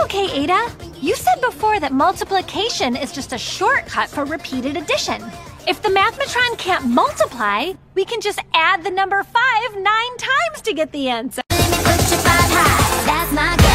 Okay, Ada, you said before that multiplication is just a shortcut for repeated addition. If the Mathmatron can't multiply, we can just add the number 5 9 times to get the answer. Let me put you 5 high. That's my